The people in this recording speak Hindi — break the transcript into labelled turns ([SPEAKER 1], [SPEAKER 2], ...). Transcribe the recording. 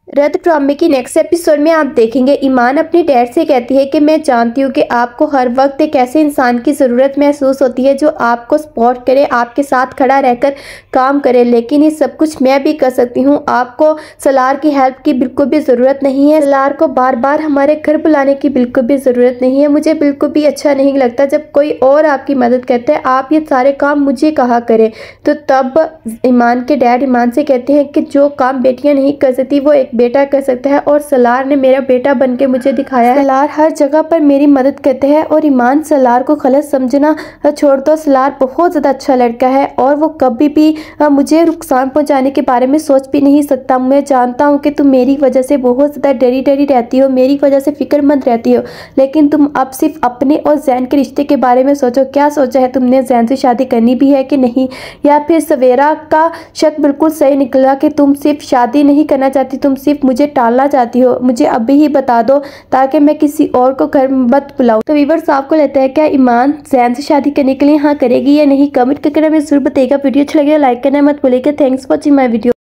[SPEAKER 1] रथ ड्रामे की नेक्स्ट एपिसोड में आप देखेंगे ईमान अपने डैड से कहती है कि मैं जानती हूँ कि आपको हर वक्त एक ऐसे इंसान की ज़रूरत महसूस होती है जो आपको सपोर्ट करे, आपके साथ खड़ा रहकर काम करे, लेकिन ये सब कुछ मैं भी कर सकती हूँ। आपको सलार की हेल्प की बिल्कुल भी ज़रूरत नहीं है। सलार को बार बार हमारे घर बुलाने की बिल्कुल भी ज़रूरत नहीं है। मुझे बिल्कुल भी अच्छा नहीं लगता जब कोई और आपकी मदद करता है। आप ये सारे काम मुझे कहा करें। तो तब ईमान के डैड ईमान से कहते हैं कि जो काम बेटियाँ नहीं कर सकती वो एक बेटा कर सकता है, और सलार ने मेरा बेटा बनके मुझे दिखाया है। सलार हर जगह पर मेरी मदद करते हैं और ईमान सलार को गलत समझना छोड़ दो। सलार बहुत ज़्यादा अच्छा लड़का है और वो कभी भी मुझे नुकसान पहुंचाने के बारे में सोच भी नहीं सकता। मैं जानता हूं कि तुम मेरी वजह से बहुत ज़्यादा डरी डरी रहती हो, मेरी वजह से फिक्रमंद रहती हो, लेकिन तुम अब सिर्फ अपने और जैन के रिश्ते के बारे में सोचो। क्या सोचा है तुमने? जैन से शादी करनी भी है कि नहीं? या फिर सवेरा का शक बिल्कुल सही निकला कि तुम सिर्फ शादी नहीं करना चाहती, तुम सिर्फ मुझे टालना चाहती हो। मुझे अभी ही बता दो ताकि मैं किसी और को घर मत बुलाऊं। तो व्यूअर्स, आपको लगता है क्या ईमान जैन से शादी करने के लिए हाँ करेगी या नहीं? कमेंट करके हमें जरूर बताइएगा। वीडियो अच्छा लगेगा लाइक करना मत भूलिएगा। Thanks for watching my video.